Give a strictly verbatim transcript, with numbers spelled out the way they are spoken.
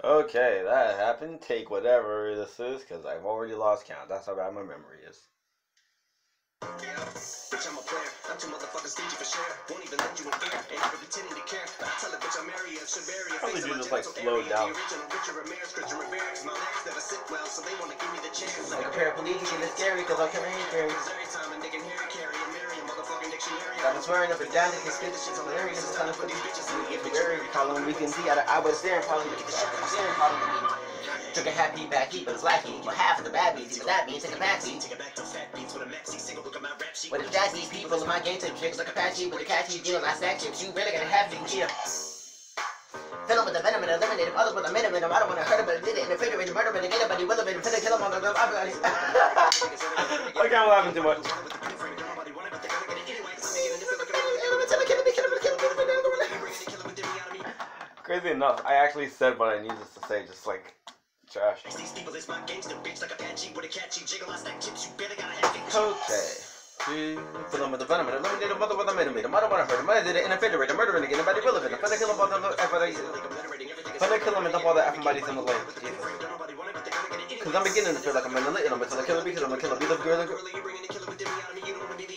Okay, that happened. Take whatever this is, because I've already lost count. That's how bad my memory is. Bitch, I'm a player. I'm two motherfuckers stingy for share. Won't even let you in air. Ain't never pretending to care. I tell a bitch I'm Mary and Shabaria. Probably do this like slow down. The original Richard Ramirez, Christian Rivera. My legs never sit well, so they wanna give me the chance. Like a paraplegic and it's scary because I can't hear you. Every time a nigga Harry carry a Miriam motherfucking dictionary. I was swearing up and down that this bitch is hilarious. It's kind of funny. If you're very column, we can see out of I was staring probably with the staring probably. Took a happy back heat, but it's lacking. But half of the bad beats, but that means take a backseat. Take it back to fat beats with a maxi single. Look at my rap sheet. But if that's these people in my game tip tricks like Apache with the catchy deal, I stack chips. You really gotta have to here. Fill him with the venom and eliminate him. Others with a minute. I don't wanna hurt him, but I did it in the refrigerator. Murder, but I get it, but he will have been finna kill him on the go. Okay, I'm laughing too much. Crazy enough, I actually said what I needed to say, just like trash. These people is my gangster bitch like Apache with a catchy jiggle. I stack chips. You better gotta have it. Okay. Fill him with the venom and eliminate him. Mother with a minute. I don't wanna hurt him. I did it in a refrigerator. Murdering again. Nobody will have it. I'm finna kill him all the everybody. Finna kill him and dump all the everybody's in the lane. Cause I'm beginning to feel like I'm in the lit. I'm gonna kill him because I'm gonna kill him. Be the girl.